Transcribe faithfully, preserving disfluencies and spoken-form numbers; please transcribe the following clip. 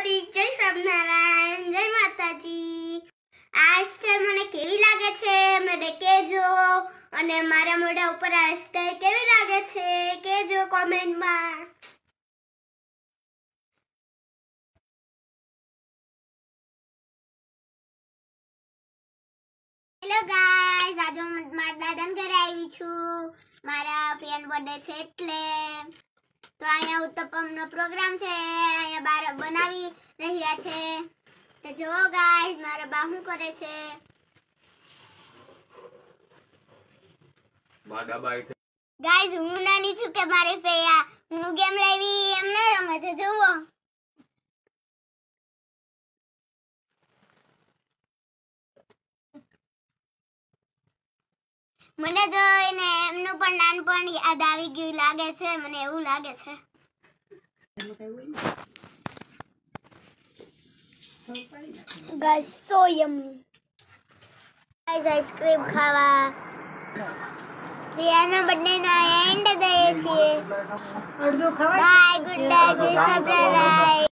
Morning, જય સ્વામિનારાયણ, જય માતાજી। આ સ્ટાઈલ મને કેવી લાગે છે મને કહેજો, અને મારા મોઢા ઉપર આ સ્ટાઈલ કેવી લાગે છે કહેજો કોમેન્ટમાં। હેલો ગાઈસ, આજે હું મારા દાદાને ઘરે આવી છું। મારા ફ્રેન્ડ બર્થડે છે એટલે તો અહીંયા ઉત્તપમનો પ્રોગ્રામ છે, અહીંયા બાર બનાવી રહ્યા છે। તો જો ગાઈસ મારા બા શું કરે છે। ગાઈસ હું નાની છું કે મારી ફેયા હું ગેમ લાવી એમને રમે છે જોવો। મને જોઈને એમનું પણ નાનપણ યાદ આવી ગયું લાગે છે, મને એવું લાગે છે। Guys so yummy guys ice cream ખાવા રિયાના બર્થડે નો એન્ડ દઈએ છીએ। Bye, good night, subscribe.